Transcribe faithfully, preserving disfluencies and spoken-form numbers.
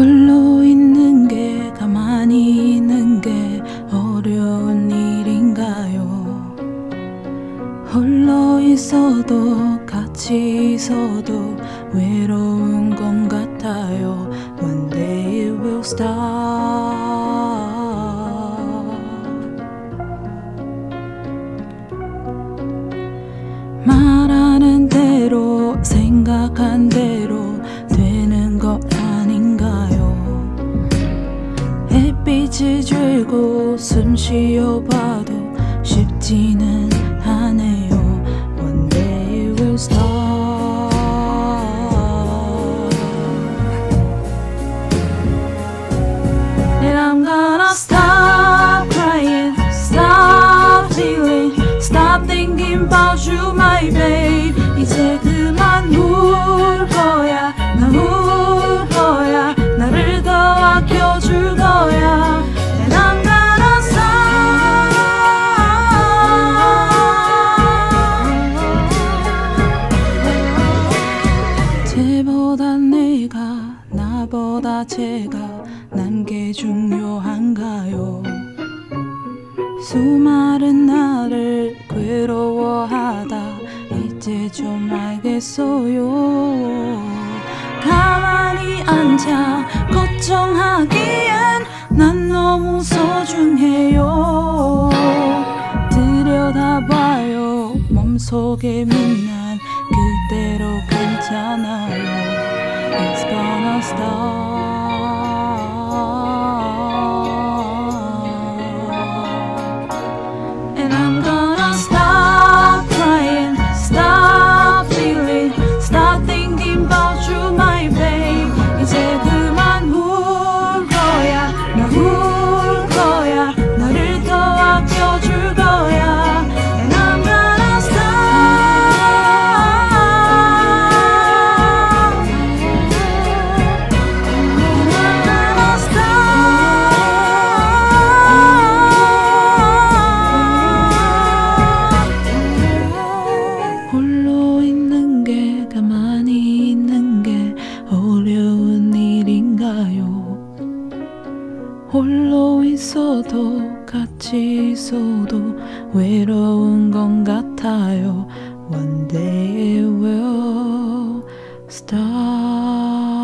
홀로 있는 게 가만히 있는 게 어려운 일인가요? 홀로 있어도 같이 있어도 외로운 건 같아요. One day it will stop. 말하는 대로 생각한 대로 되는 것 아닌가요? 햇빛이 쬐고 숨 쉬어봐도 쉽지는 않아요. One day it will stop. And I'm gonna stop crying, stop feeling, stop thinking about you, my babe. 이제 그만 울 거야, 나 울 거야, 나를 더 아껴줄 거야. And I'm gonna stop. 쟤보다 내가 나보다 쟤가 난 게 중요한가요? 수많은 나를 괴로워하다 이제 좀 알겠어요. 가만히 앉아 걱정하기엔 난 너무 소중해요. 들여다봐요 몸속에 빛난 그대로 괜찮아요. It's gonna stop. And I'm gonna stop crying, stop feeling, stop thinking about you, my babe. 이제 그만 울 거야, 나 울 거야, 나를 더 아껴줄 거야. And I'm gonna stop. And I'm gonna stop. 홀로 있는 게 가만히 있는 게 어려운 일인가요? 홀로 있어도 같이 있어도 외로운 건 같아요. One day it will stop.